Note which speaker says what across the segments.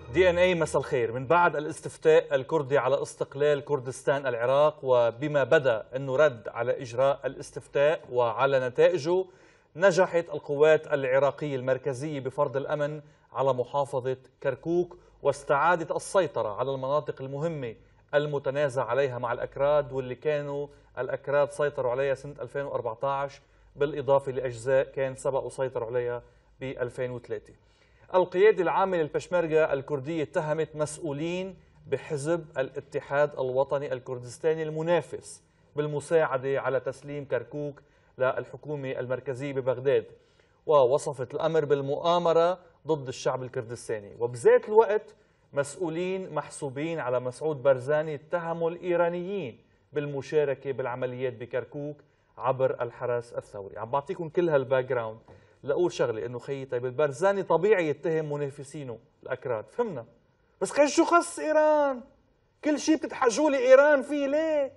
Speaker 1: دي ان اي مساء الخير. من بعد الاستفتاء الكردي على استقلال كردستان العراق، وبما بدا انه رد على اجراء الاستفتاء وعلى نتائجه، نجحت القوات العراقيه المركزيه بفرض الامن على محافظه كركوك واستعادت السيطره على المناطق المهمه المتنازع عليها مع الاكراد، واللي كانوا الاكراد سيطروا عليها سنه 2014 بالاضافه لاجزاء كان سبقوا سيطروا عليها ب 2003. القيادة العامة للبشمركة الكردية اتهمت مسؤولين بحزب الاتحاد الوطني الكردستاني المنافس بالمساعدة على تسليم كركوك للحكومة المركزية ببغداد، ووصفت الأمر بالمؤامرة ضد الشعب الكردستاني. وبذات الوقت مسؤولين محسوبين على مسعود برزاني اتهموا الإيرانيين بالمشاركة بالعمليات بكركوك عبر الحرس الثوري. عم بعطيكم كل هالباك جراوند لأقول شغله انه خيي طيب البرزاني طبيعي يتهم منافسينه الاكراد، فهمنا، بس خي شو خص ايران؟ كل شيء بتتحجوا لي ايران فيه ليه؟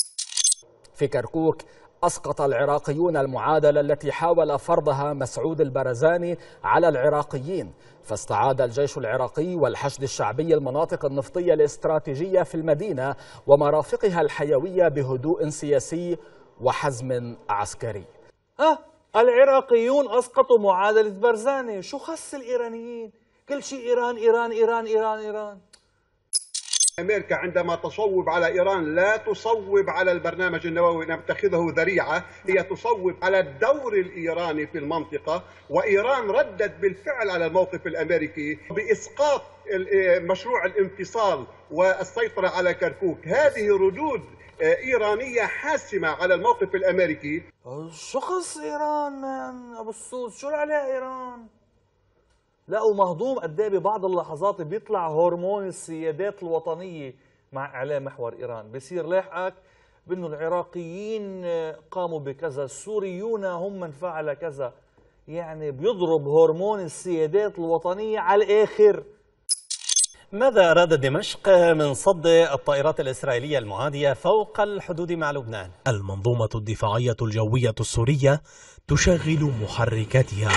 Speaker 2: في كركوك أسقط العراقيون المعادلة التي حاول فرضها مسعود البرزاني على العراقيين، فاستعاد الجيش العراقي والحشد الشعبي المناطق النفطية الاستراتيجية في المدينة ومرافقها الحيوية بهدوء سياسي وحزم عسكري.
Speaker 1: العراقيون أسقطوا معادلة برزاني، شو خص الإيرانيين؟ كل شيء إيران إيران إيران إيران إيران.
Speaker 3: أمريكا عندما تصوب على إيران لا تصوب على البرنامج النووي نتخذه ذريعة، هي تصوب على الدور الإيراني في المنطقة، وإيران ردت بالفعل على الموقف الأمريكي بإسقاط مشروع الانفصال والسيطرة على كركوك. هذه ردود إيرانية حاسمة على الموقف الأمريكي.
Speaker 1: شو خص إيران مان أبو السوس؟ شو عليها إيران؟ لا ومهضوم قد ايه ببعض اللحظات بيطلع هرمون السيادات الوطنية مع إعلام محور إيران، بصير لاحقك بأنه العراقيين قاموا بكذا، السوريون هم من فعل كذا، يعني بيضرب هرمون السيادات الوطنية على الآخر.
Speaker 4: ماذا أراد دمشق من صد الطائرات الإسرائيلية المعادية فوق الحدود مع لبنان؟
Speaker 5: المنظومة الدفاعية الجوية السورية تشغل محركاتها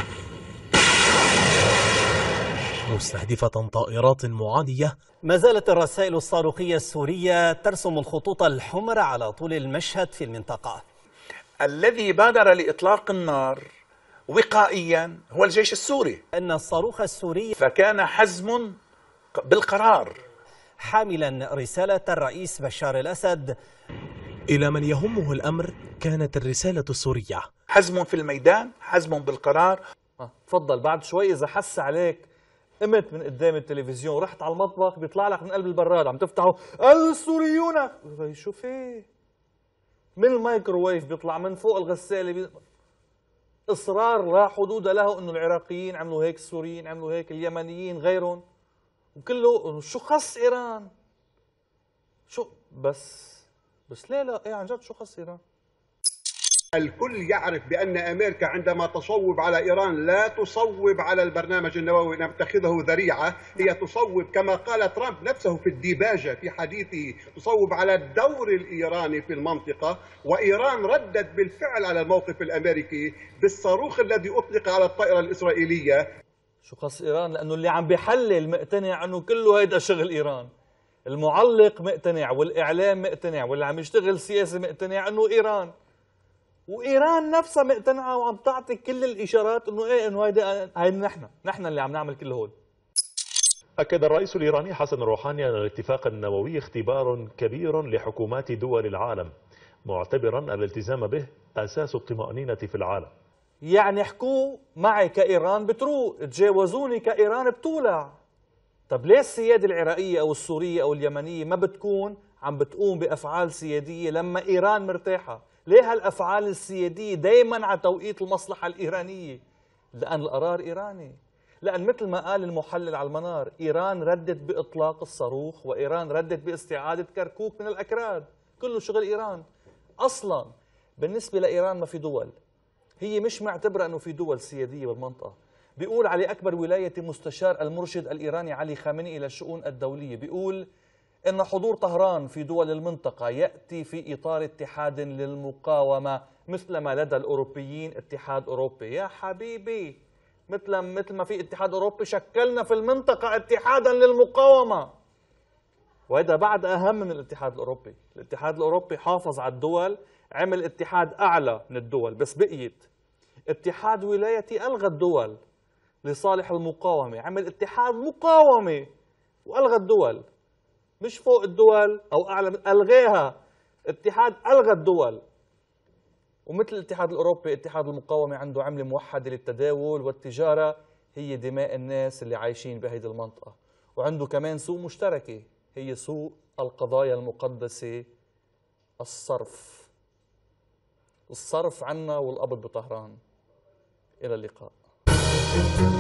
Speaker 5: مستهدفة طائرات معادية.
Speaker 4: ما زالت الرسائل الصاروخية السورية ترسم الخطوط الحمر على طول المشهد في المنطقة.
Speaker 6: الذي بادر لإطلاق النار وقائيا هو الجيش السوري،
Speaker 4: أن الصاروخ السوري
Speaker 6: فكان حزم بالقرار
Speaker 4: حاملا رسالة الرئيس بشار الأسد.
Speaker 5: إلى من يهمه الأمر كانت الرسالة السورية
Speaker 6: حزم في الميدان، حزم بالقرار.
Speaker 1: تفضل بعد شوي إذا حس عليك قمت من قدام التلفزيون رحت على المطبخ بيطلع لك من قلب البراد عم تفتحه السوريون، شو فيه؟ من الميكروويف بيطلع من فوق الغسالة إصرار لا حدود له إنه العراقيين عملوا هيك، السوريين عملوا هيك، اليمنيين غيرهم، وكله شو خص إيران؟ شو بس ليه لا إيه عن جد شو خص إيران؟
Speaker 3: الكل يعرف بأن أمريكا عندما تصوب على إيران لا تصوب على البرنامج النووي نتخذه ذريعة، هي تصوب كما قال ترامب نفسه في الديباجة في حديثه، تصوب على الدور الإيراني في المنطقة، وإيران ردت بالفعل على الموقف الأمريكي بالصاروخ الذي أطلق على الطائرة الإسرائيلية.
Speaker 1: شو خص إيران؟ لأنه اللي عم بيحلل مقتنع أنه كله هيدا شغل إيران، المعلق مقتنع والإعلام مقتنع واللي عم يشتغل سياسي مقتنع أنه إيران، وإيران نفسها مقتنعة وعم تعطي كل الإشارات أنه إيه أنه هيدا نحن اللي عم نعمل كل هول.
Speaker 7: أكد الرئيس الإيراني حسن روحاني أن الاتفاق النووي اختبار كبير لحكومات دول العالم، معتبرا الالتزام به أساس الطمأنينة في العالم.
Speaker 1: يعني احكوا معي كإيران بتروق، تجاوزوني كإيران بتولع. طب ليه السيادة العراقية أو السورية أو اليمنية ما بتكون عم بتقوم بأفعال سيادية لما إيران مرتاحة؟ ليه هالأفعال السيادية دايما على توقيت المصلحة الإيرانية؟ لأن القرار إيراني، لأن مثل ما قال المحلل على المنار إيران ردت بإطلاق الصاروخ، وإيران ردت باستعادة كركوك من الأكراد، كله شغل إيران. أصلا بالنسبة لإيران ما في دول، هي مش معتبرة أنه في دول سيادية بالمنطقة. بيقول علي أكبر ولاية مستشار المرشد الإيراني علي خامنئي إلى الشؤون الدولية، بيقول إن حضور طهران في دول المنطقة يأتي في إطار اتحاد للمقاومة مثل ما لدى الأوروبيين اتحاد أوروبي. يا حبيبي مثل ما في اتحاد أوروبي، شكلنا في المنطقة اتحادا للمقاومة. وهذا بعد أهم من الاتحاد الأوروبي. الاتحاد الأوروبي حافظ على الدول، عمل اتحاد أعلى من الدول، بس بقيت اتحاد ولايتي ألغى الدول لصالح المقاومة، عمل اتحاد مقاومة وألغى الدول، مش فوق الدول أو أعلى، ألغيها. اتحاد ألغى الدول. ومثل الاتحاد الأوروبي، اتحاد المقاومة عنده عملة موحدة للتداول والتجارة، هي دماء الناس اللي عايشين بهذه المنطقة. وعنده كمان سوق مشتركة، هي سوق القضايا المقدسة، الصرف عنا والقبض بطهران. إلى اللقاء.